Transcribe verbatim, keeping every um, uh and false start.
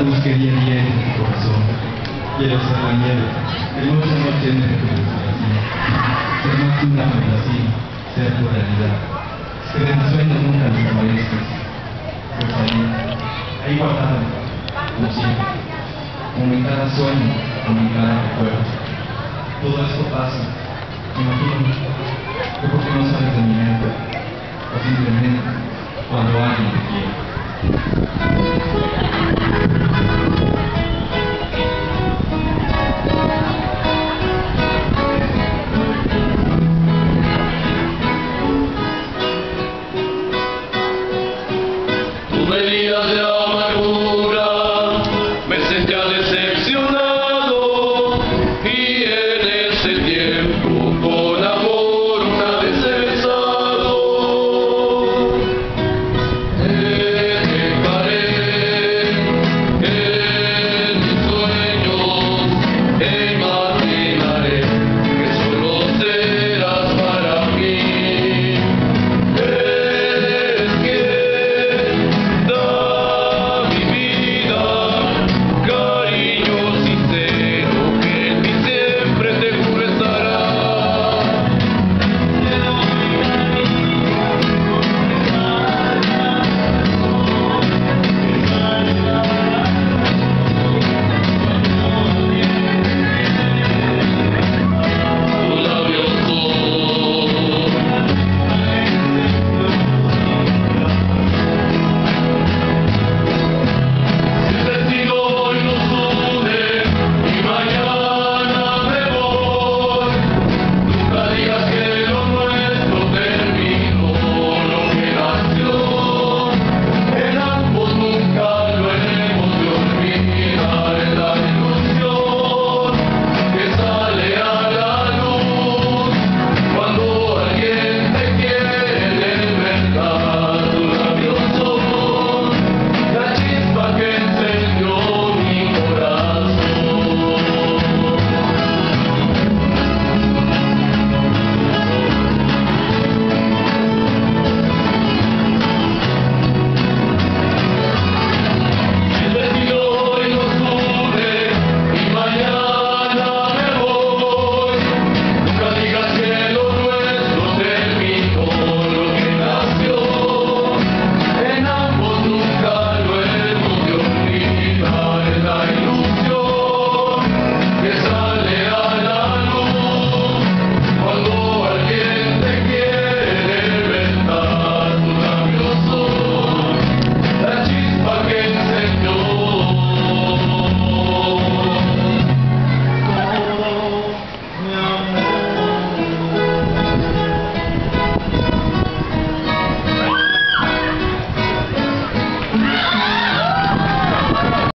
luz que día a día en tu corazón. Quiero ser la nieve, que noche a noche entre tu respiración. Ser más que una fantasía, ser tu realidad. Que de mis sueños nunca desaparezcas. Pues ahí, ahí guardado, como siempre. Como en cada sueño, como en cada recuerdo. Todo esto pasa, me imagino, que porque no sabes de mi mente, o simplemente cuando alguien te quiere.